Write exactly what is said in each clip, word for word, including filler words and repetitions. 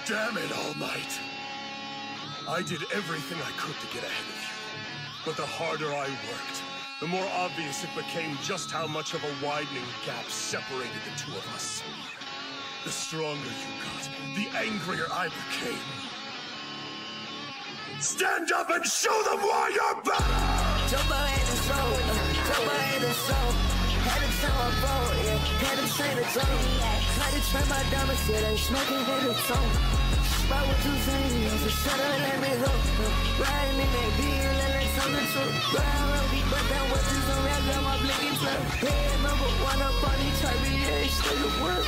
Damn it, All Might. I did everything I could to get ahead of you. But the harder I worked, the more obvious it became just how much of a widening gap separated the two of us. The stronger you got, the angrier I became. Stand up and show them why you're better! Jump ahead and show, jump ahead and show. Had to turn my phone, yeah, had to train the tone. Had to train my diamonds, yeah, they smoking with the tone. Spot what you saying, yeah, so shut up, let me go. Riding in that beat, let me tell the truth. Ride around, beat, but that was just a rap, got my blinking flow. Head number one up on these chart, yeah, straight to work.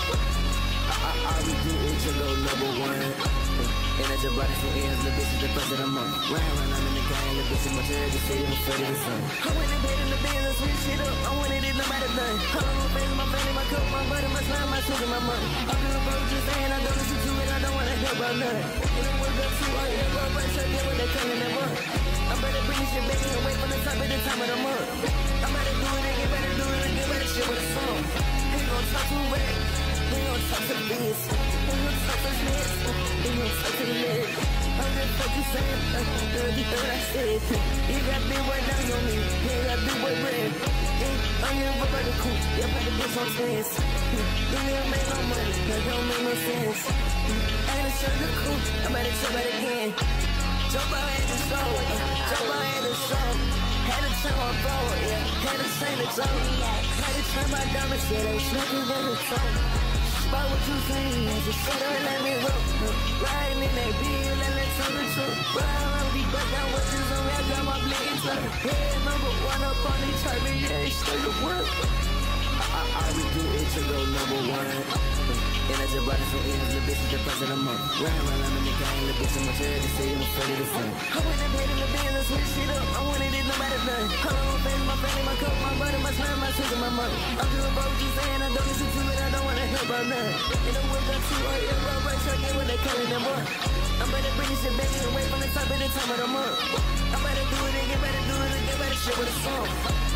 I, I, I be doing to go number one. And I just brought it from ends, the bitch is the best of the month. Round round, I'm in the gang, the bitch is much of the city, I'm afraid of the sun. I went and paid in the business, switch shit up, I wanted it no matter done. How long my face, my family, my coat, my butter, my slime, my sugar, my money. I'm doing bro, just saying, I don't listen to it, I don't wanna hear about nothing. And it was up to all your bro, but so get what they calling them up. I better bring this shit back and wait for the top at the time of the month. I better do it again, better do it again, better shit with a song. Ain't gon' talk too wet. We gon' talk to the biz, we gon' talk to the lips, we gon' talk to the lips. I'm just fucking saying, uh, you thought I said. You got big white down on me, you got big white bread. I'm here for the cool, you put the bitch on stance. You ain't make no money, that don't make no sense. I ain't show the cool, I'm about to jump out again. Jump out at the show, jump out at the show. Had to turn my bro, yeah, had to train the zone. Had to turn my diamonds, yeah, they smoking with the tone. Spot what you saying, just shut up and let me roll. Riding in that beat, let me tell the truth. Ride around, beat, but that was just a rap, got my blinking flow. Head number one up on these chart, yeah, straight to work. I, I, I would do it to go number one. And I just brought it from ends, the bitch is the best of the month. Round round, I'm in the gang, the bitch is much of the city, I'm afraid of the sun. I went and paid in the business, switch shit up, I wanted it no matter done. How long my face, my family, my coat, my butter, my slime, my sugar, my money. I'm doing bro, just saying, I don't listen to it, I don't wanna hear about nothing. And I woke up to all your bro, right, so get what they calling them up. I'm better bring this shit back and wait from the top at the time of the month. I'm better do it again, better do it again, better shit with a song.